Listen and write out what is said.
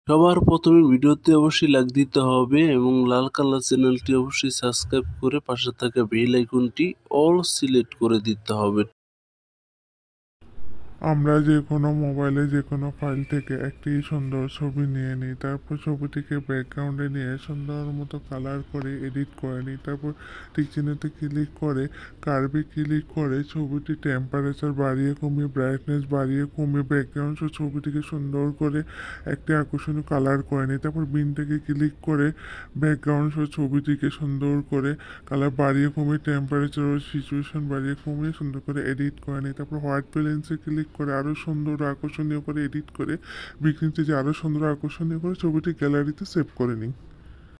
সবার প্রথমে ভিডিওতে অবশ্যই লাইক দিতে হবে এবং লাল কালার চ্যানেলটি অবশ্যই সাবস্ক্রাইব করে পাশে থাকা বেল আইকনটি অল সিলেক্ট করে দিতে হবে। আমরা যে কোনো মোবাইলে যে কোনো ফাইল থেকে একটি সুন্দর ছবি নিয়ে নিই, তারপর ছবিটিকে ব্যাকগ্রাউন্ডে নিয়ে সুন্দর মতো কালার করে এডিট করে নিই। তারপর টিক চিহ্নতে ক্লিক করে কার্ভে ক্লিক করে ছবিটি টেম্পারেচার বাড়িয়ে কমিয়ে ব্রাইটনেস বাড়িয়ে কমিয়ে ব্যাকগ্রাউন্ড সহ ছবিটিকে সুন্দর করে একটি আকর্ষণীয় কালার করে নিই। তারপর বিনটাকে ক্লিক করে ব্যাকগ্রাউন্ড সহ ছবিটিকে সুন্দর করে কালার বাড়িয়ে কমিয়ে টেম্পারেচার ও সিচুয়েশন বাড়িয়ে কমিয়ে সুন্দর করে এডিট করে নিই। তারপর হোয়াইট ব্যালেন্সে ক্লিক করে আরও সুন্দর আকর্ষণীয় করে এডিট করে বিকৃতিতে আরও সুন্দর আকর্ষণীয় করে ছবিটি গ্যালারিতে সেভ করে নিই।